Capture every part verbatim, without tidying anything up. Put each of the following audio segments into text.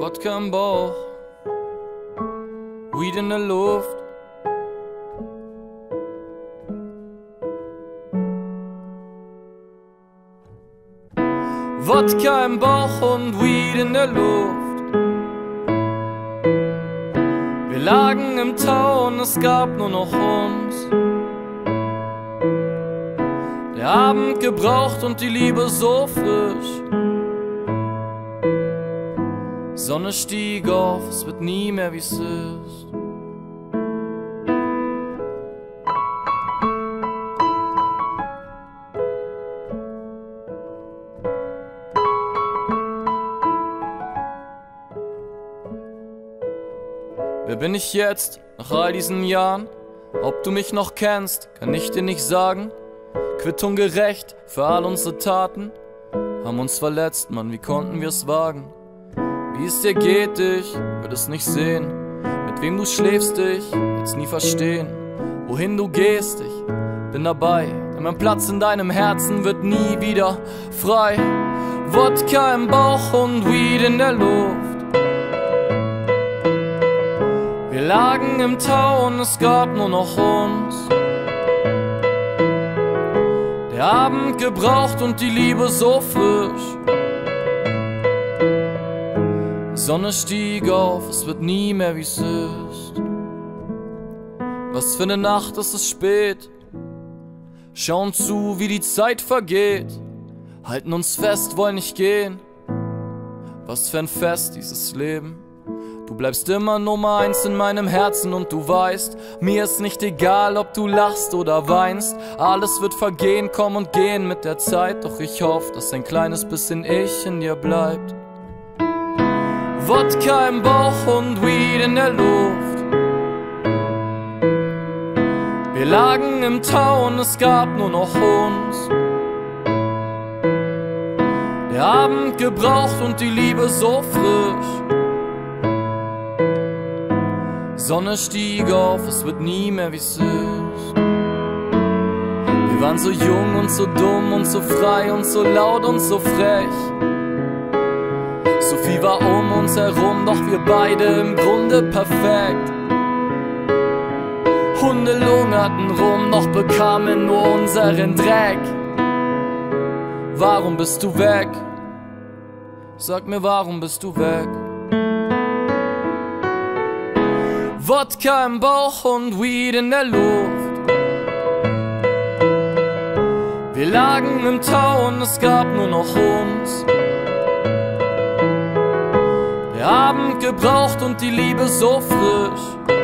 Wodka im Bauch, Weed in der Luft. Wodka im Bauch und Weed in der Luft. Wir lagen im Tau und es gab nur noch uns. Der Abend gebraucht und die Liebe so frisch. Sonne stieg auf, es wird nie mehr wie's ist. Wer bin ich jetzt, nach all diesen Jahren? Ob du mich noch kennst, kann ich dir nicht sagen. Quittung gerecht für all unsere Taten. Haben uns verletzt, Mann, wie konnten wir es wagen? Wie es dir geht, ich würde es nicht sehen. Mit wem du schläfst, ich will's nie verstehen. Wohin du gehst, ich bin dabei. Denn mein Platz in deinem Herzen wird nie wieder frei. Wodka im Bauch und Weed in der Luft. Wir lagen im Tau und es gab nur noch uns. Der Abend gebraucht und die Liebe so frisch. Sonne stieg auf, es wird nie mehr wie's ist. Was für ne Nacht, es ist spät. Schauen zu, wie die Zeit vergeht. Halten uns fest, wollen nicht gehen. Was für ein Fest, dieses Leben. Du bleibst immer Nummer eins in meinem Herzen und du weißt, mir ist nicht egal, ob du lachst oder weinst. Alles wird vergehen, kommen und gehen mit der Zeit. Doch ich hoffe, dass ein kleines bisschen ich in dir bleibt. Wodka im Bauch und Weed in der Luft. Wir lagen im Tau und es gab nur noch uns. Der Abend gebraucht und die Liebe so frisch. Sonne stieg auf, es wird nie mehr wie's ist. Wir waren so jung und so dumm und so frei und so laut und so frech. So viel war um uns herum, doch wir beide im Grunde perfekt. Hunde lungerten rum, doch bekamen nur unseren Dreck. Warum bist du weg? Sag mir, warum bist du weg? Wodka im Bauch und Weed in der Luft. Wir lagen im Tau und es gab nur noch uns. Der Abend gebraucht und die Liebe so frisch.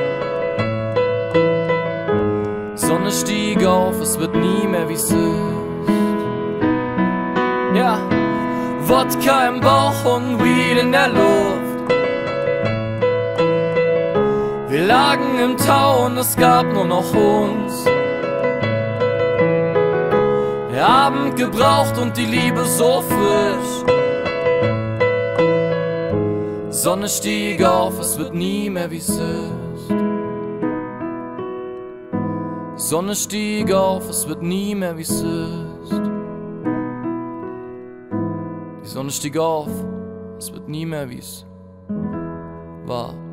Sonne stieg auf, es wird nie mehr wie's ist. Ja, Wodka im Bauch und Weed in der Luft. Wir lagen im Tau und es gab nur noch uns. Der Abend gebraucht und die Liebe so frisch. Sonne stieg auf, es wird nie mehr wie's ist. Sonne stieg auf, es wird nie mehr wie's ist. Die Sonne stieg auf, es wird nie mehr wie's war.